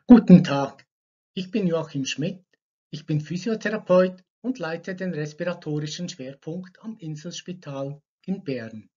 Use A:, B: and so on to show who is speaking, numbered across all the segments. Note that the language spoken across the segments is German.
A: Guten Tag, ich bin Joachim Schmidt, ich bin Physiotherapeut und leite den respiratorischen Schwerpunkt am Inselspital in Bern.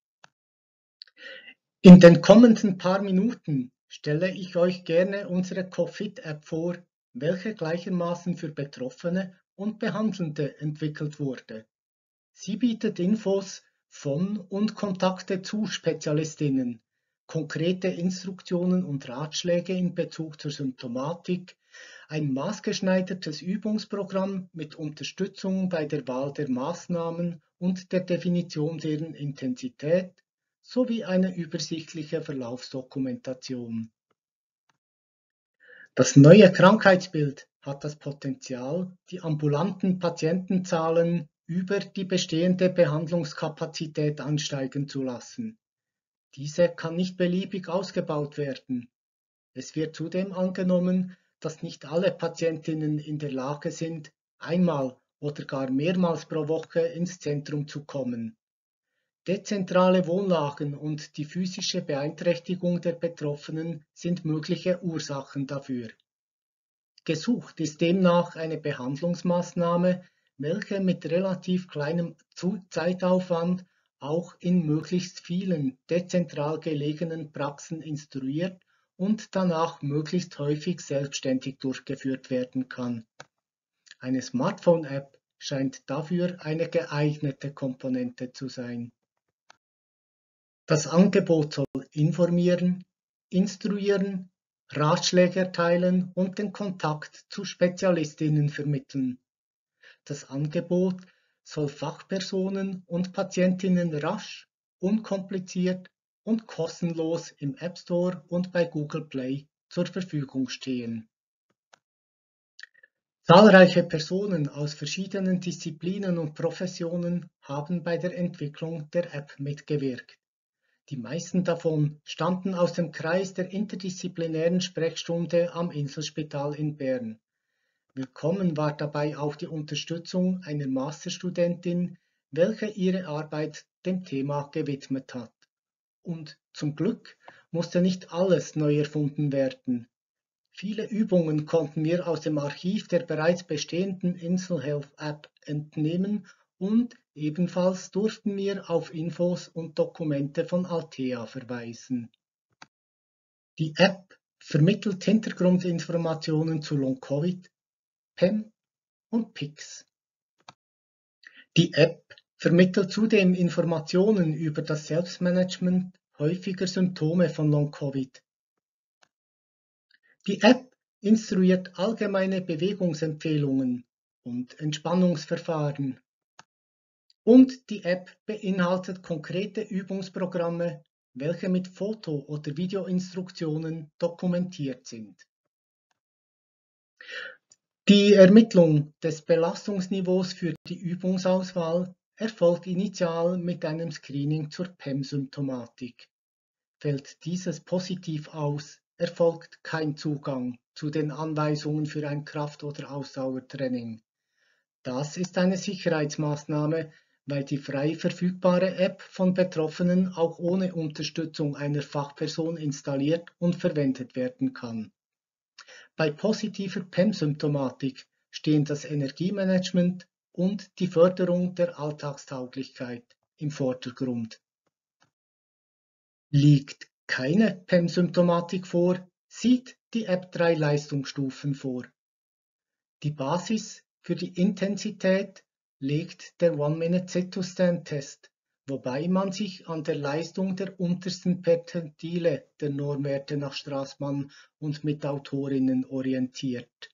A: In den kommenden paar Minuten stelle ich euch gerne unsere CoFit-App vor, welche gleichermaßen für Betroffene und Behandelnde entwickelt wurde. Sie bietet Infos von und Kontakte zu Spezialistinnen, konkrete Instruktionen und Ratschläge in Bezug zur Symptomatik, ein maßgeschneidertes Übungsprogramm mit Unterstützung bei der Wahl der Maßnahmen und der Definition deren Intensität sowie eine übersichtliche Verlaufsdokumentation. Das neue Krankheitsbild hat das Potenzial, die ambulanten Patientenzahlen über die bestehende Behandlungskapazität ansteigen zu lassen. Diese kann nicht beliebig ausgebaut werden. Es wird zudem angenommen, dass nicht alle Patientinnen in der Lage sind, einmal oder gar mehrmals pro Woche ins Zentrum zu kommen. Dezentrale Wohnlagen und die physische Beeinträchtigung der Betroffenen sind mögliche Ursachen dafür. Gesucht ist demnach eine Behandlungsmaßnahme, welche mit relativ kleinem Zeitaufwand auch in möglichst vielen dezentral gelegenen Praxen instruiert und danach möglichst häufig selbstständig durchgeführt werden kann. Eine Smartphone-App scheint dafür eine geeignete Komponente zu sein. Das Angebot soll informieren, instruieren, Ratschläge erteilen und den Kontakt zu Spezialistinnen vermitteln. Das Angebot soll Fachpersonen und Patientinnen rasch, unkompliziert und kostenlos im App Store und bei Google Play zur Verfügung stehen. Zahlreiche Personen aus verschiedenen Disziplinen und Professionen haben bei der Entwicklung der App mitgewirkt. Die meisten davon stammten aus dem Kreis der interdisziplinären Sprechstunde am Inselspital in Bern. Willkommen war dabei auch die Unterstützung einer Masterstudentin, welche ihre Arbeit dem Thema gewidmet hat. Und zum Glück musste nicht alles neu erfunden werden. Viele Übungen konnten wir aus dem Archiv der bereits bestehenden InselHealth-App entnehmen und ebenfalls durften wir auf Infos und Dokumente von Althea verweisen. Die App vermittelt Hintergrundinformationen zu Long-Covid, PEM und PICS. Die App vermittelt zudem Informationen über das Selbstmanagement häufiger Symptome von Long-Covid. Die App instruiert allgemeine Bewegungsempfehlungen und Entspannungsverfahren. Und die App beinhaltet konkrete Übungsprogramme, welche mit Foto- oder Videoinstruktionen dokumentiert sind. Die Ermittlung des Belastungsniveaus für die Übungsauswahl erfolgt initial mit einem Screening zur PEM-Symptomatik. Fällt dieses positiv aus, erfolgt kein Zugang zu den Anweisungen für ein Kraft- oder Ausdauertraining. Das ist eine Sicherheitsmaßnahme, weil die frei verfügbare App von Betroffenen auch ohne Unterstützung einer Fachperson installiert und verwendet werden kann. Bei positiver PEM-Symptomatik stehen das Energiemanagement und die Förderung der Alltagstauglichkeit im Vordergrund. Liegt keine PEM-Symptomatik vor, sieht die App 3 Leistungsstufen vor. Die Basis für die Intensität legt der One-Minute-Sit-to-Stand-Test, wobei man sich an der Leistung der untersten Perzentile der Normwerte nach Straßmann und Mitautorinnen orientiert.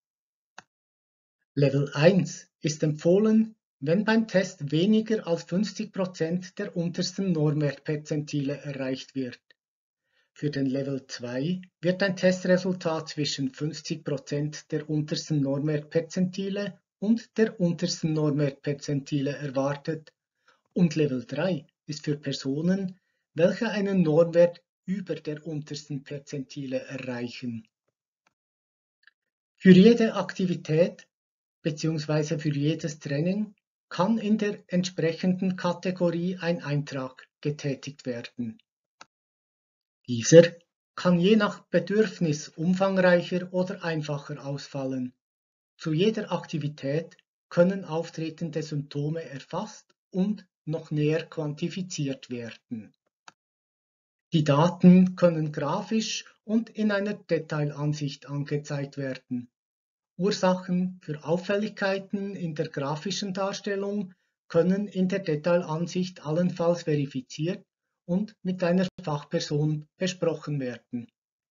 A: Level 1 ist empfohlen, wenn beim Test weniger als 50% der untersten Normwertperzentile erreicht wird. Für den Level 2 wird ein Testresultat zwischen 50% der untersten Normwertperzentile und der untersten Normwertperzentile erwartet und Level 3 ist für Personen, welche einen Normwert über der untersten Perzentile erreichen. Für jede Aktivität bzw. für jedes Training kann in der entsprechenden Kategorie ein Eintrag getätigt werden. Dieser kann je nach Bedürfnis umfangreicher oder einfacher ausfallen. Zu jeder Aktivität können auftretende Symptome erfasst und noch näher quantifiziert werden. Die Daten können grafisch und in einer Detailansicht angezeigt werden. Ursachen für Auffälligkeiten in der grafischen Darstellung können in der Detailansicht allenfalls verifiziert und mit einer Fachperson besprochen werden.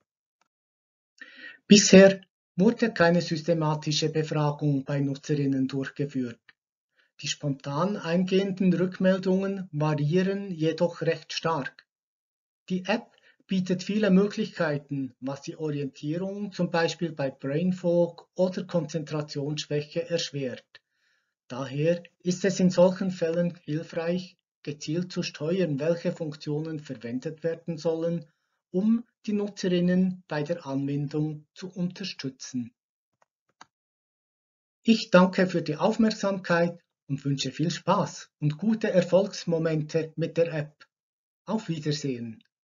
A: Bisher wurde keine systematische Befragung bei Nutzerinnen durchgeführt. Die spontan eingehenden Rückmeldungen variieren jedoch recht stark. Die App bietet viele Möglichkeiten, was die Orientierung zum Beispiel bei Brain Fog oder Konzentrationsschwäche erschwert. Daher ist es in solchen Fällen hilfreich, gezielt zu steuern, welche Funktionen verwendet werden sollen, um die Nutzerinnen bei der Anwendung zu unterstützen. Ich danke für die Aufmerksamkeit und wünsche viel Spaß und gute Erfolgsmomente mit der App. Auf Wiedersehen!